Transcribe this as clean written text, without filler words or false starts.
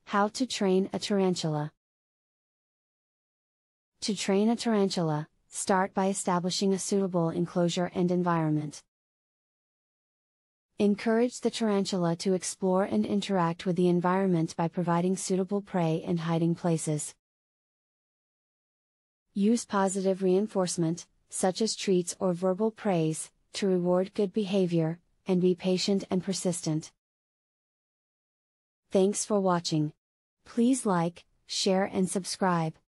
How to train a tarantula. To train a tarantula, start by establishing a suitable enclosure and environment. Encourage the tarantula to explore and interact with the environment by providing suitable prey and hiding places. Use positive reinforcement, such as treats or verbal praise, to reward good behavior, and be patient and persistent. Thanks for watching. Please like, share and subscribe.